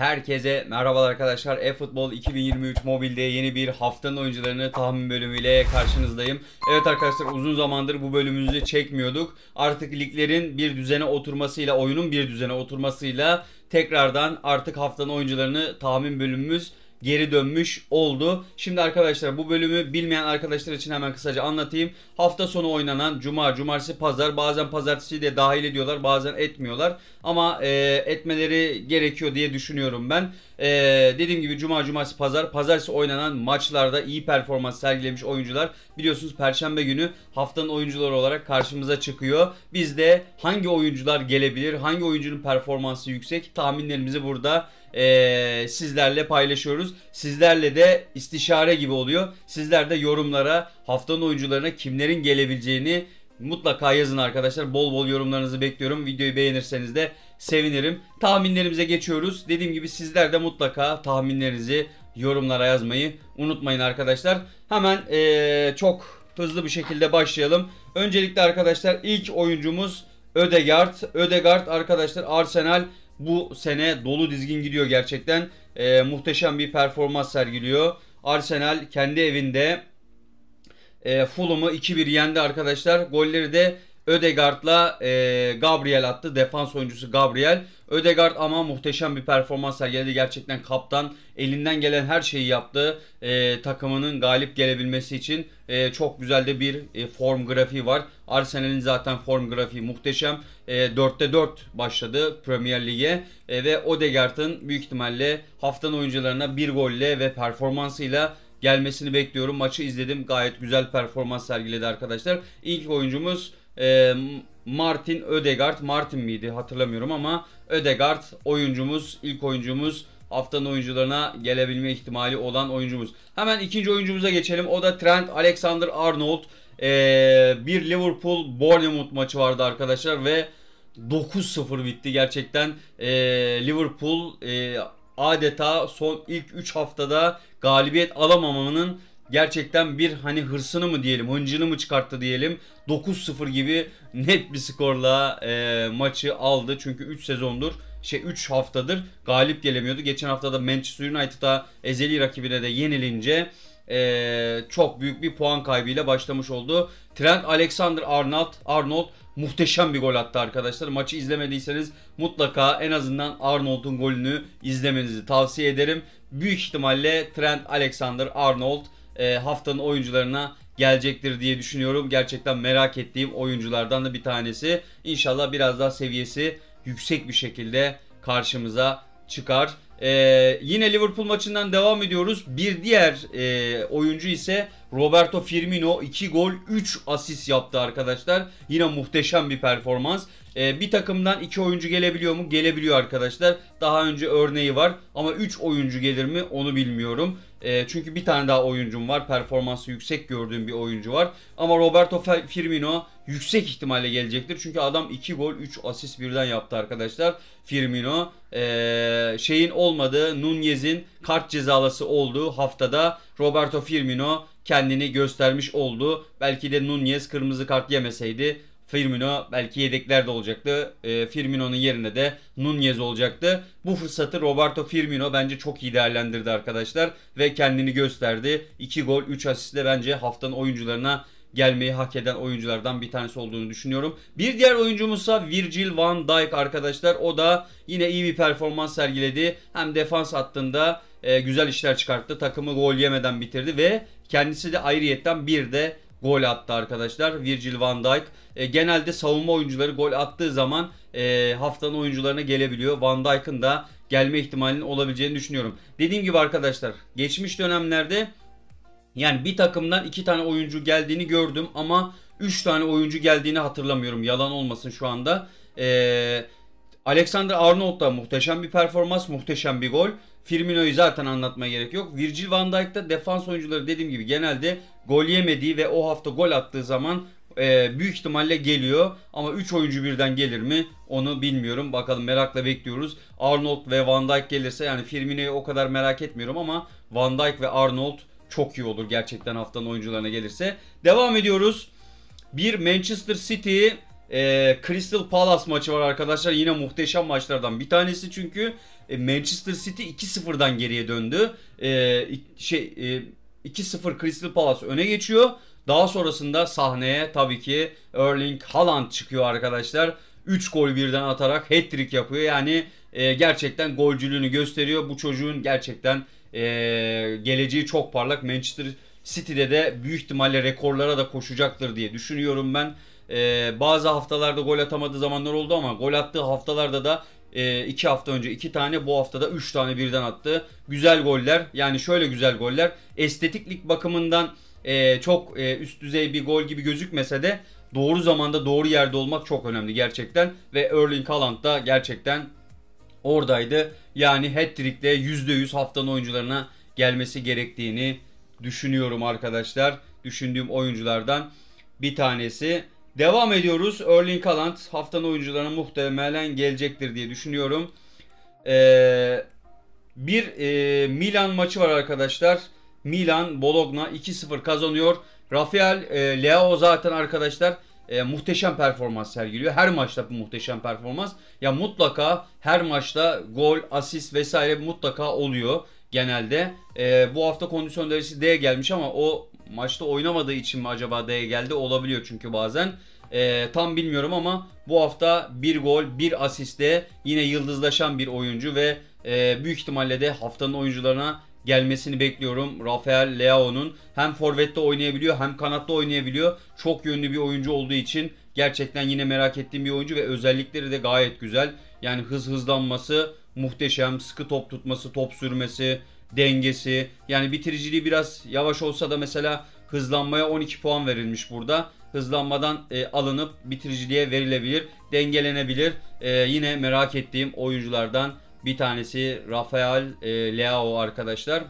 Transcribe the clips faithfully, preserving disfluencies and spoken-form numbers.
Herkese merhabalar arkadaşlar. eFootball iki bin yirmi üç mobilde yeni bir haftanın oyuncularını tahmin bölümüyle karşınızdayım. Evet arkadaşlar, uzun zamandır bu bölümümüzü çekmiyorduk. Artık liglerin bir düzene oturmasıyla, oyunun bir düzene oturmasıyla tekrardan artık haftanın oyuncularını tahmin bölümümüz geri dönmüş oldu. Şimdi arkadaşlar, bu bölümü bilmeyen arkadaşlar için hemen kısaca anlatayım. Hafta sonu oynanan cuma, cumartesi, pazar, bazen pazartesi de dahil ediyorlar, bazen etmiyorlar. Ama e, etmeleri gerekiyor diye düşünüyorum ben. E, dediğim gibi cuma, cumartesi, pazar, pazartesi oynanan maçlarda iyi performans sergilemiş oyuncular biliyorsunuz perşembe günü haftanın oyuncuları olarak karşımıza çıkıyor. Biz de hangi oyuncular gelebilir, hangi oyuncunun performansı yüksek, tahminlerimizi burada Ee, sizlerle paylaşıyoruz. Sizlerle de istişare gibi oluyor. Sizler de yorumlara haftanın oyuncularına kimlerin gelebileceğini mutlaka yazın arkadaşlar. Bol bol yorumlarınızı bekliyorum. Videoyu beğenirseniz de sevinirim. Tahminlerimize geçiyoruz. Dediğim gibi sizler de mutlaka tahminlerinizi yorumlara yazmayı unutmayın arkadaşlar. Hemen ee, çok hızlı bir şekilde başlayalım. Öncelikle arkadaşlar, ilk oyuncumuz Ødegaard. Ødegaard arkadaşlar, Arsenal bu sene dolu dizgin gidiyor gerçekten. E, muhteşem bir performans sergiliyor. Arsenal kendi evinde e, Fulham'ı iki bir yendi arkadaşlar. Golleri de Ødegaard'la e, Gabriel attı. Defans oyuncusu Gabriel. Ødegaard ama muhteşem bir performans sergiledi. Gerçekten kaptan elinden gelen her şeyi yaptı. E, takımının galip gelebilmesi için e, çok güzel de bir e, form grafiği var. Arsenal'in zaten form grafiği muhteşem. E, dörtte dört başladı Premier Lig'e e, ve Ødegaard'ın büyük ihtimalle haftanın oyuncularına bir golle ve performansıyla gelmesini bekliyorum. Maçı izledim. Gayet güzel performans sergiledi arkadaşlar. İlk oyuncumuz e, Martin Ødegaard. Martin miydi hatırlamıyorum ama Ødegaard oyuncumuz, ilk oyuncumuz, haftanın oyuncularına gelebilme ihtimali olan oyuncumuz. Hemen ikinci oyuncumuza geçelim. O da Trent Alexander-Arnold. Ee, bir Liverpool Bournemouth maçı vardı arkadaşlar ve dokuz sıfır bitti. Gerçekten ee, Liverpool ee, adeta son ilk üç haftada galibiyet alamamanın gerçekten bir hani hırsını mı diyelim, hıncını mı çıkarttı diyelim. dokuz sıfır gibi net bir skorla e, maçı aldı. Çünkü üç sezondur, şey üç haftadır galip gelemiyordu. Geçen hafta da Manchester United'a, ezeli rakibine de yenilince e, çok büyük bir puan kaybıyla başlamış oldu. Trent Alexander-Arnold Arnold muhteşem bir gol attı arkadaşlar. Maçı izlemediyseniz mutlaka en azından Arnold'un golünü izlemenizi tavsiye ederim. Büyük ihtimalle Trent Alexander-Arnold e, haftanın oyuncularına gelecektir diye düşünüyorum. Gerçekten merak ettiğim oyunculardan da bir tanesi. İnşallah biraz daha seviyesi yüksek bir şekilde karşımıza çıkar. Ee, yine Liverpool maçından devam ediyoruz. Bir diğer e, oyuncu ise Roberto Firmino. iki gol üç asist yaptı arkadaşlar. Yine muhteşem bir performans. Ee, bir takımdan iki oyuncu gelebiliyor mu? Gelebiliyor arkadaşlar. Daha önce örneği var ama üç oyuncu gelir mi onu bilmiyorum. E, çünkü bir tane daha oyuncum var. Performansı yüksek gördüğüm bir oyuncu var. Ama Roberto Firmino yüksek ihtimalle gelecektir. Çünkü adam iki gol üç asist birden yaptı arkadaşlar. Firmino e, şeyin olmadığı, Nunez'in kart cezalısı olduğu haftada Roberto Firmino kendini göstermiş oldu. Belki de Nunez kırmızı kart yemeseydi Firmino belki yedeklerde olacaktı. E, Firmino'nun yerine de Nunez olacaktı. Bu fırsatı Roberto Firmino bence çok iyi değerlendirdi arkadaşlar ve kendini gösterdi. iki gol üç asistle bence haftanın oyuncularına gelmeyi hak eden oyunculardan bir tanesi olduğunu düşünüyorum. Bir diğer oyuncumuzsa Virgil van Dijk arkadaşlar. O da yine iyi bir performans sergiledi. Hem defans hattında e, güzel işler çıkarttı. Takımı gol yemeden bitirdi ve kendisi de ayrıyetten bir de gol attı arkadaşlar. Virgil van Dijk. E, genelde savunma oyuncuları gol attığı zaman e, haftanın oyuncularına gelebiliyor. Van Dijk'ın da gelme ihtimalinin olabileceğini düşünüyorum. Dediğim gibi arkadaşlar, geçmiş dönemlerde yani bir takımdan iki tane oyuncu geldiğini gördüm ama üç tane oyuncu geldiğini hatırlamıyorum. Yalan olmasın şu anda. Eee Alexander-Arnold da muhteşem bir performans, muhteşem bir gol. Firmino'yu zaten anlatmaya gerek yok. Virgil van Dijk'ta defans oyuncuları dediğim gibi genelde gol yemediği ve o hafta gol attığı zaman e, büyük ihtimalle geliyor. Ama üç oyuncu birden gelir mi onu bilmiyorum. Bakalım, merakla bekliyoruz. Arnold ve Van Dijk gelirse, yani Firmino'yu o kadar merak etmiyorum ama Van Dijk ve Arnold çok iyi olur gerçekten haftanın oyuncularına gelirse. Devam ediyoruz. Bir Manchester City e, Crystal Palace maçı var arkadaşlar. Yine muhteşem maçlardan bir tanesi çünkü E, Manchester City iki sıfırdan geriye döndü. E, şey e, iki sıfır Crystal Palace öne geçiyor. Daha sonrasında sahneye tabii ki Erling Haaland çıkıyor arkadaşlar. üç gol birden atarak hat-trick yapıyor. Yani e, gerçekten golcülüğünü gösteriyor. Bu çocuğun gerçekten e, geleceği çok parlak. Manchester City'de de büyük ihtimalle rekorlara da koşacaktır diye düşünüyorum ben. E, bazı haftalarda gol atamadığı zamanlar oldu ama gol attığı haftalarda da e, iki hafta önce iki tane, bu haftada üç tane birden attı. Güzel goller. Yani şöyle güzel goller. Estetiklik bakımından e, çok e, üst düzey bir gol gibi gözükmese de doğru zamanda doğru yerde olmak çok önemli gerçekten. Ve Erling Haaland da gerçekten oradaydı. Yani hat-trick'le yüzde yüz haftanın oyuncularına gelmesi gerektiğini düşünüyorum arkadaşlar. Düşündüğüm oyunculardan bir tanesi. Devam ediyoruz. Erling Haaland haftanın oyuncularına muhtemelen gelecektir diye düşünüyorum. Ee, bir e, Milan maçı var arkadaşlar. Milan Bologna iki sıfır kazanıyor. Rafael e, Leao zaten arkadaşlar e, muhteşem performans sergiliyor. Her maçta bu muhteşem performans. Ya mutlaka her maçta gol, asist vesaire mutlaka oluyor genelde. E, bu hafta kondisyon derecesi D'ye gelmiş ama o maçta oynamadığı için mi acaba D'ye geldi? Olabiliyor çünkü bazen. E, tam bilmiyorum ama bu hafta bir gol, bir asiste yine yıldızlaşan bir oyuncu ve e, büyük ihtimalle de haftanın oyuncularına gelmesini bekliyorum. Rafael Leao'nun hem forvette oynayabiliyor hem kanatta oynayabiliyor. Çok yönlü bir oyuncu olduğu için gerçekten yine merak ettiğim bir oyuncu ve özellikleri de gayet güzel. Yani hız hızlanması muhteşem, sıkı top tutması, top sürmesi, dengesi. Yani bitiriciliği biraz yavaş olsa da mesela hızlanmaya on iki puan verilmiş burada. Hızlanmadan e, alınıp bitiriciliğe verilebilir, dengelenebilir. E, yine merak ettiğim oyunculardan bir tanesi Rafael e, Leao arkadaşlar.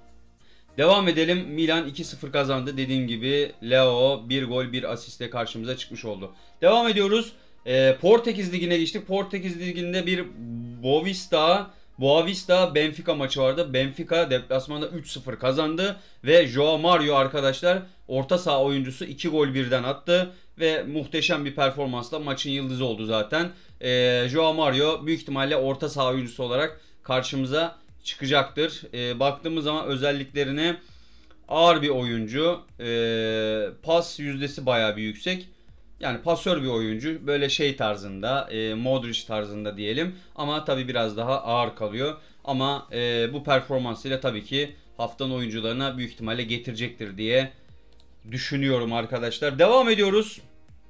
Devam edelim. Milan iki sıfır kazandı. Dediğim gibi Leao bir gol bir asistle karşımıza çıkmış oldu. Devam ediyoruz. E, Portekiz Ligi'ne geçtik. Portekiz Ligi'nde bir Boavista Boavista Benfica maçı vardı. Benfica deplasmanda üç sıfır kazandı ve Joao Mario arkadaşlar orta saha oyuncusu iki gol birden attı ve muhteşem bir performansla maçın yıldızı oldu zaten. Ee, Joao Mario büyük ihtimalle orta saha oyuncusu olarak karşımıza çıkacaktır. Ee, baktığımız zaman özelliklerine ağır bir oyuncu. Ee, pas yüzdesi bayağı bir yüksek. Yani pasör bir oyuncu. Böyle şey tarzında, e, Modric tarzında diyelim. Ama tabii biraz daha ağır kalıyor. Ama e, bu performansıyla tabii ki haftanın oyuncularına büyük ihtimalle getirecektir diye düşünüyorum arkadaşlar. Devam ediyoruz.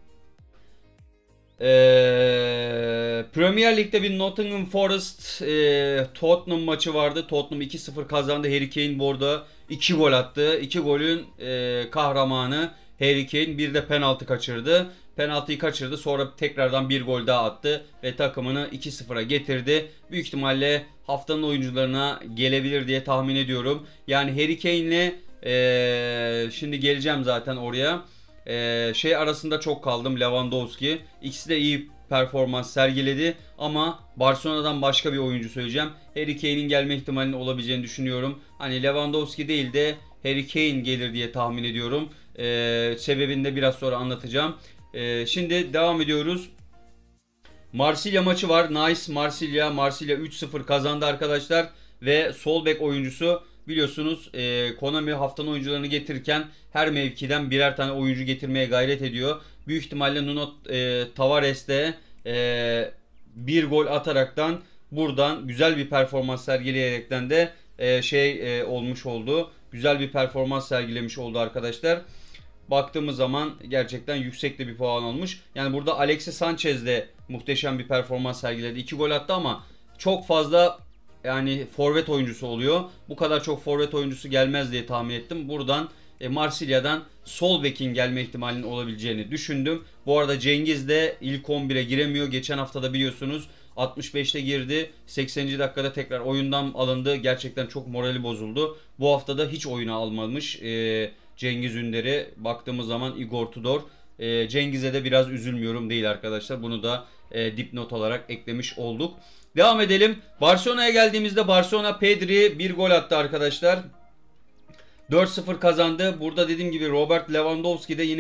Ee, Premier Lig'de bir Nottingham Forest e, Tottenham maçı vardı. Tottenham iki sıfır kazandı. Harry Kane bu arada iki gol attı. iki golün e, kahramanı Harry Kane, bir de penaltı kaçırdı. Penaltıyı kaçırdı. Sonra tekrardan bir gol daha attı ve takımını iki sıfıra getirdi. Büyük ihtimalle haftanın oyuncularına gelebilir diye tahmin ediyorum. Yani Harry Kane'le e, şimdi geleceğim zaten oraya. Ee, şey arasında çok kaldım, Lewandowski. İkisi de iyi performans sergiledi ama Barcelona'dan başka bir oyuncu söyleyeceğim. Harry Kane'in gelme ihtimalinin olabileceğini düşünüyorum. Hani Lewandowski değil de Harry Kane gelir diye tahmin ediyorum. Ee, sebebini de biraz sonra anlatacağım. Ee, şimdi devam ediyoruz. Marsilya maçı var. Nice Marsilya. Marsilya üç sıfır kazandı arkadaşlar. Ve sol bek oyuncusu biliyorsunuz e, Konami haftanın oyuncularını getirirken her mevkiden birer tane oyuncu getirmeye gayret ediyor. Büyük ihtimalle Nuno e, Tavares de e, bir gol ataraktan buradan güzel bir performans sergileyerekten de e, şey e, olmuş oldu. Güzel bir performans sergilemiş oldu arkadaşlar. Baktığımız zaman gerçekten yüksek de bir puan olmuş. Yani burada Alexis Sanchez de muhteşem bir performans sergiledi. iki gol attı ama çok fazla yani forvet oyuncusu oluyor. Bu kadar çok forvet oyuncusu gelmez diye tahmin ettim. Buradan e, Marsilya'dan sol bekin gelme ihtimalinin olabileceğini düşündüm. Bu arada Cengiz de ilk on bire giremiyor. Geçen haftada biliyorsunuz altmış beşte girdi. sekseninci dakikada tekrar oyundan alındı. Gerçekten çok morali bozuldu. Bu haftada hiç oyuna almamış e, Cengiz Ünder'i. Baktığımız zaman Igor Tudor. E, Cengiz'e de biraz üzülmüyorum değil arkadaşlar. Bunu da e, dipnot olarak eklemiş olduk. Devam edelim. Barcelona'ya geldiğimizde Barcelona Pedri bir gol attı arkadaşlar. dört sıfır kazandı. Burada dediğim gibi Robert Lewandowski de yine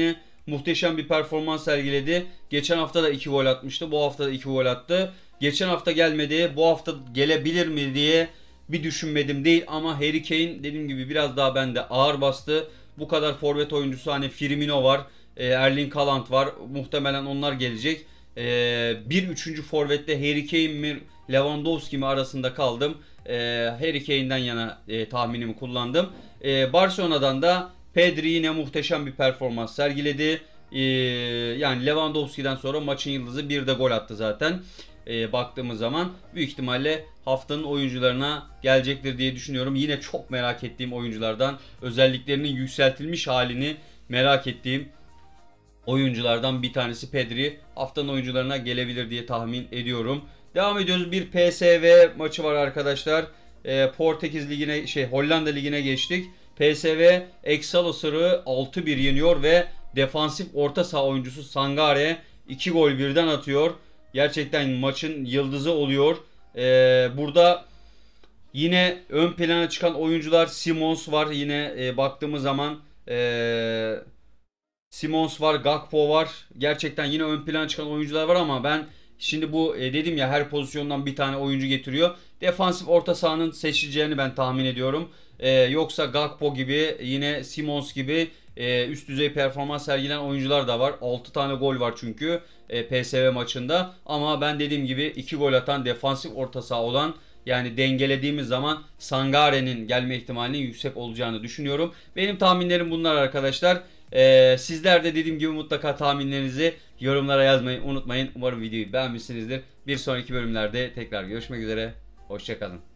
muhteşem bir performans sergiledi. Geçen hafta da iki gol atmıştı. Bu hafta da iki gol attı. Geçen hafta gelmedi. Bu hafta gelebilir mi diye bir düşünmedim değil. Ama Harry Kane dediğim gibi biraz daha bende ağır bastı. Bu kadar forvet oyuncusu, hani Firmino var. Erling Haaland var. Muhtemelen onlar gelecek. Bir üçüncü forvette Harry Kane mi Lewandowski mi arasında kaldım. Harry Kane'den yana tahminimi kullandım. Barcelona'dan da Pedri yine muhteşem bir performans sergiledi. Yani Lewandowski'den sonra maçın yıldızı, bir de gol attı zaten. Baktığımız zaman büyük ihtimalle haftanın oyuncularına gelecektir diye düşünüyorum. Yine çok merak ettiğim oyunculardan, özelliklerinin yükseltilmiş halini merak ettiğim oyunculardan bir tanesi Pedri. Haftanın oyuncularına gelebilir diye tahmin ediyorum. Devam ediyoruz. Bir P S V maçı var arkadaşlar. E, Portekiz ligine, şey Hollanda ligine geçtik. P S V Excelsior'u altı bir yeniyor ve defansif orta saha oyuncusu Sangare iki gol birden atıyor. Gerçekten maçın yıldızı oluyor. E, burada yine ön plana çıkan oyuncular, Simons var. Yine e, baktığımız zaman eee Simons var, Gakpo var. Gerçekten yine ön plana çıkan oyuncular var ama ben şimdi bu e, dedim ya, her pozisyondan bir tane oyuncu getiriyor. Defansif orta sahanın seçileceğini ben tahmin ediyorum. E, yoksa Gakpo gibi, yine Simons gibi e, üst düzey performans sergilen oyuncular da var. altı tane gol var çünkü e, P S V maçında. Ama ben dediğim gibi iki gol atan, defansif orta saha olan, yani dengelediğimiz zaman Sangare'nin gelme ihtimalinin yüksek olacağını düşünüyorum. Benim tahminlerim bunlar arkadaşlar. Ee, sizler de dediğim gibi mutlaka tahminlerinizi yorumlara yazmayı unutmayın. Umarım videoyu beğenmişsinizdir. Bir sonraki bölümlerde tekrar görüşmek üzere. Hoşça kalın.